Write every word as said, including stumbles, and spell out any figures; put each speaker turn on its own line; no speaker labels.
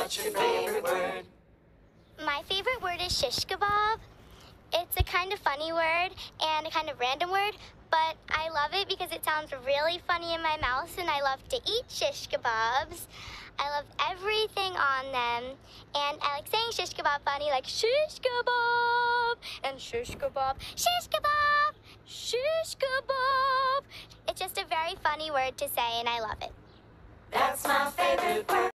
What's your favorite word?
My favorite word is shish kebab. It's a kind of funny word and a kind of random word, but I love it because it sounds really funny in my mouth, and I love to eat shish kebabs. I love everything on them, and I like saying shish kebab funny, like shish kebab and shish kebab, shish kebab, shish kebab. It's just a very funny word to say, and I love it.
That's my favorite word.